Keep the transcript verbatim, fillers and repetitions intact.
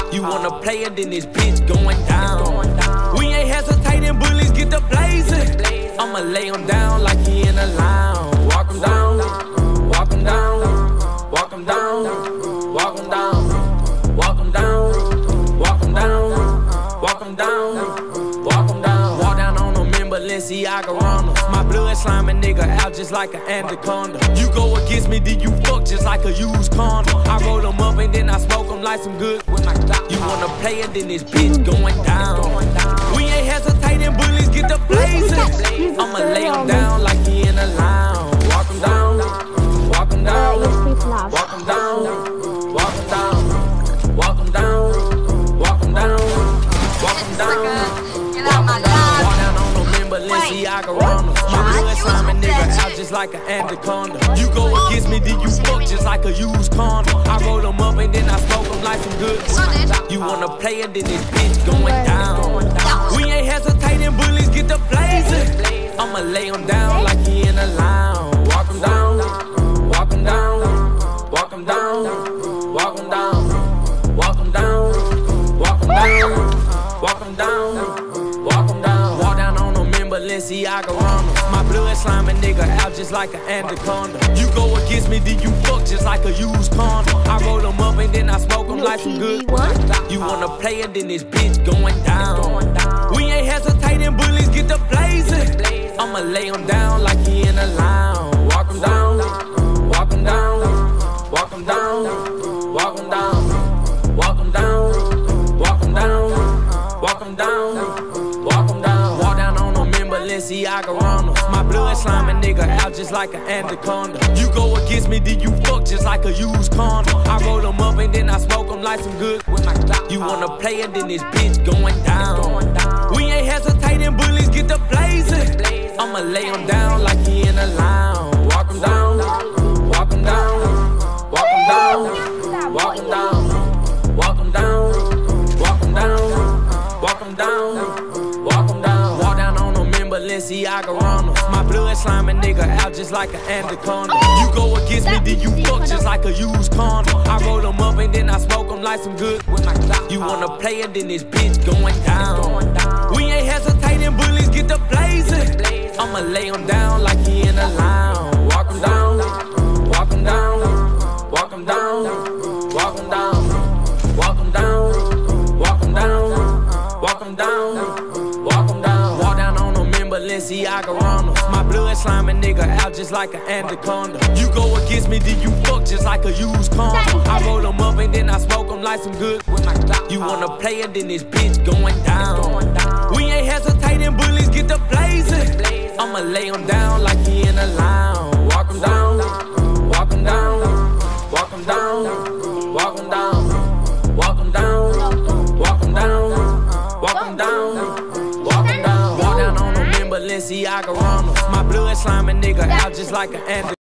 You wanna play it, then this bitch going down. We ain't hesitating, bullies get the blazing. I'ma lay him down like he in a lounge. Walk him down, walk him down, walk him down, walk him down, walk him down, walk him down, walk him down, walk him down. Walk down on them in Balenciaga runners. My blood sliming nigga out just like an anaconda. You go against me, then you fuck just like a used condom. I roll them up and then I smoke them like some good with my Glock. You wanna play it, then this bitch going down. We ain't hesitating, bullies get the blazing. I'ma lay him down like he in a lounge. Walk him down, walk him down, walk him down, walk him down, walk him down, walk him down, walk him down, walk him down. Walk down on them in Balenciaga runners. My blood sliming nigga out just like an anaconda. You go against me, then you fuck just like a used condom. I roll them up and then I smoke them like some good. You wanna play it, then this bitch going down. We ain't hesitating, bullies get the blazing. I'ma lay him down like he in a lounge. Walk him down, walk him down, walk him down, walk him down, walk him down, walk him down, walk him down, walk him down. Walk down on them in Balenciaga runners. My blood sliming nigga out just like an anaconda. You go against me, then you fuck just like a used condom. I roll them up and then I smoke them like some good. You wanna play it, then this bitch going down. We ain't hesitating, bullies get the blazing. I'ma lay him down like he in a lounge. Walk him down, walk him down, walk him down, walk him down, walk him down, walk him down, walk him down, walk him down. Walk down on them in Balenciaga runners. My blood sliming nigga out just like an anaconda. You go against me, then you fuck just like a used condom. I roll them up and then I smoke them like some good with my Glock. You wanna play it, then this bitch going down. We ain't hesitating, bullies get the blazing. I'ma lay him down like he in a lounge. Walk him down, walk him down, walk him down, walk him down, walk him down, walk him down, walk him down, walk him down. Walk down on them in Balenciaga runners. My blood sliming nigga out just like an anaconda. You go against me, then you fuck just like a used condom. I roll them up and then I smoke them like some good with my Glock. You wanna play it, then this bitch going down. We ain't hesitating, bullies get the blazing. I'ma lay him down like he in a lounge. Walk him down, walk him down, walk him down, walk him down, walk him down, walk him down, walk him down, walk him down. Walk down on them in Balenciaga runners. My blood sliming nigga out just like an anaconda. You go against me, then you fuck just like a used condom. I roll them up and then I smoke them like some good with my Glock. You wanna play it, then this bitch going down. We ain't hesitating, bullies get the blazing. I'ma lay him down like he in a lounge. Walk him down, walk him down, walk him down, walk him down, walk him down, walk him down, walk him down, walk him down. Walk down on them in Balenciaga runners. My blood sliming nigga out just like an anaconda.